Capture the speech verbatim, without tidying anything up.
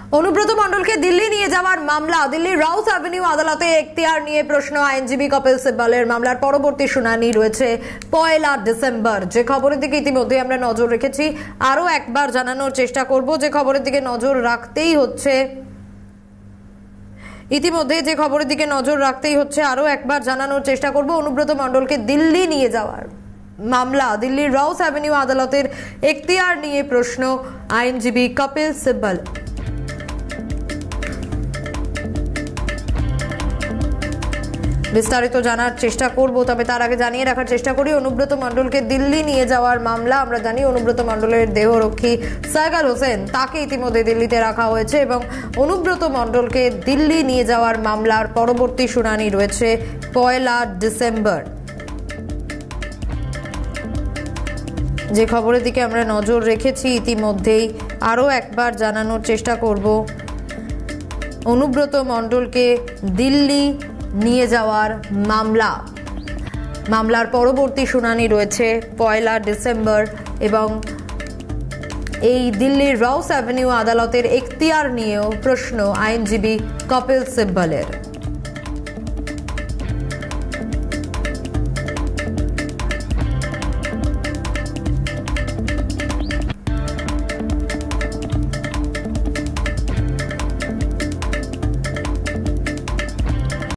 অনুব্রত মণ্ডলকে দিল্লি নিয়ে যাওয়ার মামলা, দিল্লির রাউস অ্যাভিনিউ আদালতে এখতিয়ার নিয়ে প্রশ্ন আইনজীবী কপিল সিব্বলের। মামলার পরবর্তী শুনানি রয়েছে পয়লা ডিসেম্বর। যে খবরের দিকে ইতিমধ্যে আমরা নজর রেখেছি, আরো একবার জানানোর চেষ্টা করব যে খবরের দিকে নজর রাখতেই হচ্ছে ইতিমধ্যে যে খবরের দিকে নজর রাখতেই হচ্ছে আরো একবার জানানোর চেষ্টা করব অনুব্রত মণ্ডলকে দিল্লি নিয়ে যাওয়ার মামলা, দিল্লির রাউস অ্যাভিনিউ আদালতের এখতিয়ার নিয়ে প্রশ্ন আইনজীবী কপিল সিব্বল। বিস্তারিত জানার চেষ্টা করব, তবে তার আগে জানিয়ে রাখার চেষ্টা করি অনুব্রত মণ্ডলকে দিল্লি নিয়ে যাওয়ার মামলা। আমরা জানি অনুব্রত মণ্ডলের দেহরক্ষী সাইগাল হোসেন, তাকে ইতিমধ্যে দিল্লিতে রাখা হয়েছে এবং অনুব্রত মণ্ডলকে দিল্লি নিয়ে যাওয়ার মামলার পরবর্তী শুনানি রয়েছে পয়লা ডিসেম্বর। যে খবরের দিকে আমরা নজর রেখেছি ইতিমধ্যেই আরও একবার জানানোর চেষ্টা করব অনুব্রত মণ্ডলকে দিল্লি নিয়ে যাওয়ার মামলা। মামলার পরবর্তী শুনানি রয়েছে পয়লা ডিসেম্বর এবং এই দিল্লির রাউস অ্যাভিনিউ আদালতের এখতিয়ার নিয়েও প্রশ্ন আইনজীবী কপিল সিব্বলের।